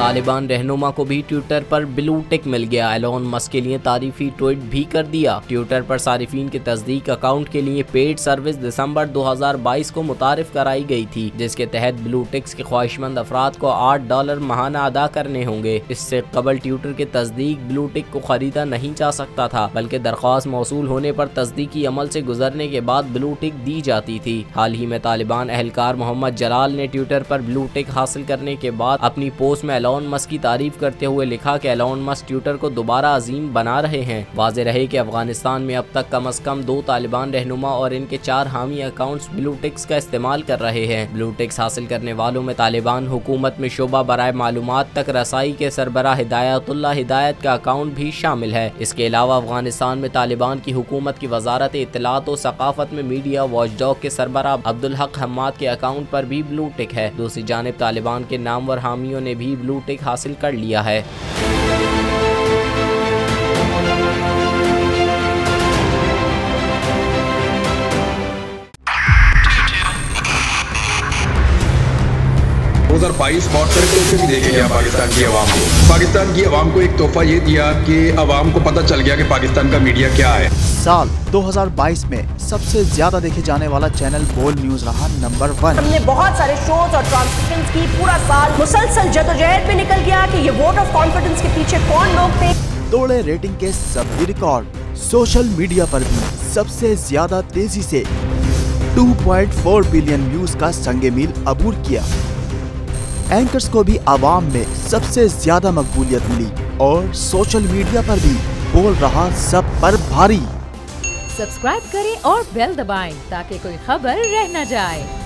तालिबान रहनुमा को भी ट्विटर पर ब्लू टिक मिल गया। एलोन मस्क के लिए तारीफी ट्वीट भी कर दिया। ट्विटर पर सारिफीन के तस्दीक अकाउंट के लिए पेड सर्विस दिसंबर 2022 को मुतारिफ कराई गई थी, जिसके तहत ब्लू टिक्स के ख्वाहिशमंद अफराद को $8 महाना अदा करने होंगे। इससे कबल ट्विटर के तस्दीक ब्लू टिक को खरीदा नहीं जा सकता था, बल्कि दरख्वास्त मौसूल होने पर तस्दीकी अमल से गुजरने के बाद ब्लू टिक दी जाती थी। हाल ही में तालिबान एहलकार मोहम्मद जलाल ने ट्विटर पर ब्लू टिक हासिल करने के बाद अपनी पोस्ट में एलोन मस्क की तारीफ करते हुए लिखा कि एलोन मस्क ट्विटर को दोबारा अजीम बना रहे हैं। वाज़े रहे कि अफगानिस्तान में अब तक कम से कम 2 तालिबान रहनुमा और इनके 4 हामी अकाउंट्स ब्लू टिक्स का इस्तेमाल कर रहे हैं। ब्लू टिक्स हासिल करने वालों में तालिबान हुकूमत में शोबा बराए मालूमात तक रसाई के सरबराह हिदायतुल्लाह हिदायत का अकाउंट भी शामिल है। इसके अलावा अफगानिस्तान में तालिबान की हुकूमत की वजारत इत्तलात और सकाफत में मीडिया वॉचडॉग के सरबराह अब्दुल हक हम्माद के अकाउंट पर भी ब्लू टिक है। दूसरी जानिब तालिबान के नामवर हामियों ने भी ब्लू टिक हासिल कर लिया है। नहीं देखे गया पाकिस्तान की आवाम को। पाकिस्तान की आवाम को एक तोहफा ये दिया कि आवाम को पता चल गया कि पाकिस्तान का मीडिया क्या है। साल 2022 में सबसे ज्यादा देखे जाने वाला चैनल बोल न्यूज रहा नंबर 1। हमने बहुत सारे शोज और ट्रांसमिशंस की, पूरा साल मुसलसल जदोजहद में निकल गया कि ये वोट ऑफ कॉन्फिडेंस के पीछे कौन लोग थे। तोड़े रेटिंग के सभी रिकॉर्ड। सोशल मीडिया पर भी सबसे ज्यादा तेजी से 2.4 बिलियन व्यूज का संगे मील अबूर किया। एंकर्स को भी आवाम में सबसे ज्यादा मकबूलियत मिली और सोशल मीडिया पर भी बोल रहा सब पर भारी। सब्सक्राइब करें और बेल दबाएं ताकि कोई खबर रह न जाए।